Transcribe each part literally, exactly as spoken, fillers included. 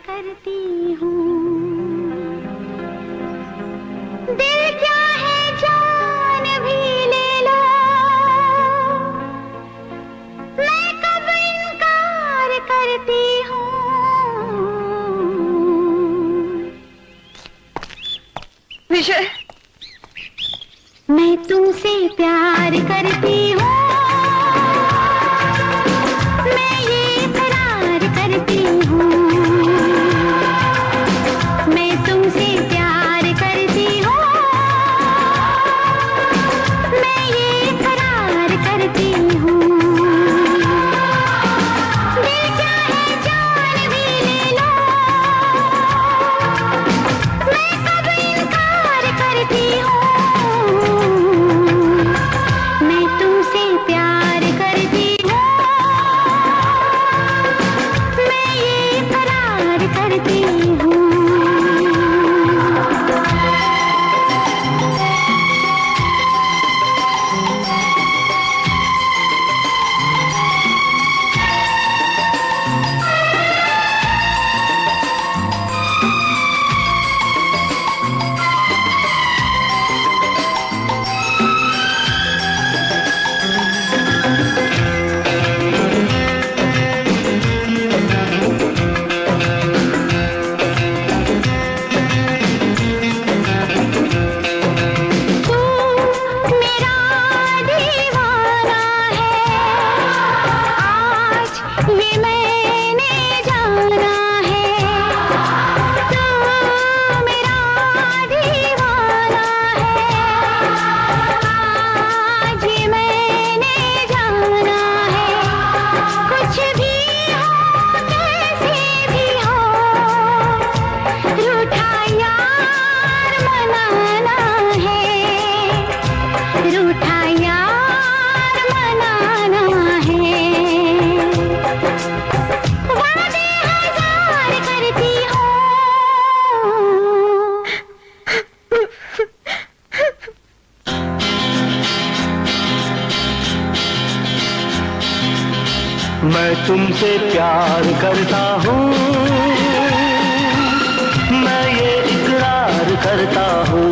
करती हूँ। दिल क्या है जान भी ले लो, मैं कब इनकार करती हूँ। विजय, मैं तुमसे प्यार करती हूँ, मैं ये इकरार करती हूँ। मैं तुमसे प्यार करती हूँ, मैं ये इकरार करती हूँ। दिल चाहे जान भी ले लो, मैं कब इनकार करती हूँ। मैं तुमसे प्यार करती हूँ, मैं ये इकरार करती हूँ। तू मेरा दीवाना है, आज ये मैंने जाना है। तू मेरा दीवाना है, आज ये मैंने जाना है। कुछ भी हो कैसे भी हो, रूठा यार मनाना है, रूठा यार मनाना है। वादे हजार करती हूँ, मैं तुमसे प्यार करता हूँ, मैं ये इकरार करता हूँ।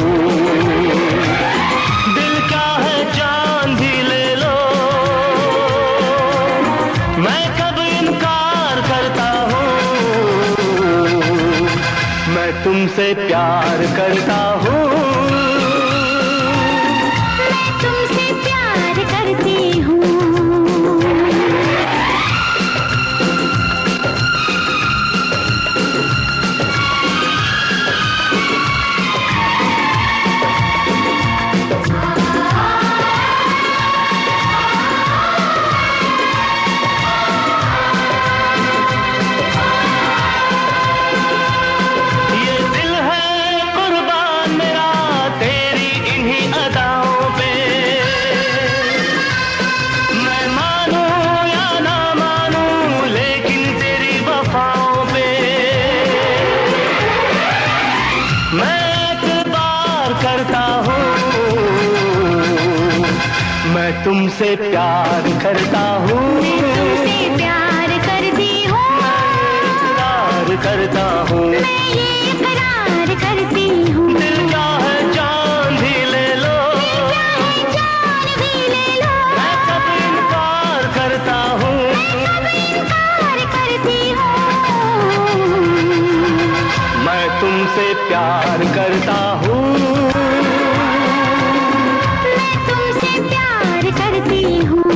दिल क्या है जान भी ले लो, मैं कब इनकार करता हूँ। मैं तुमसे प्यार करता हूँ, मैं तुमसे प्यार करती हूँ। ये दिल है कुर्बान मेरा तेरी इन्हीं अदाओं पे। मैं मानूं या ना मानूं लेकिन तेरी वफाओं पे मैं एतबार करता हूँ। मैं तुमसे प्यार करता हूँ, तुमसे प्यार करती हूँ, इकरार करता हूँ। मैं ये इकरार करती हूँ। दिल क्या है जान भी ले लो, चाहे जान भी ले लो, मैं कब इनकार करता हूँ। कब इनकार करती हूँ। मैं तुमसे प्यार करता हूँ, मैं तुमसे प्यार करती हूँ।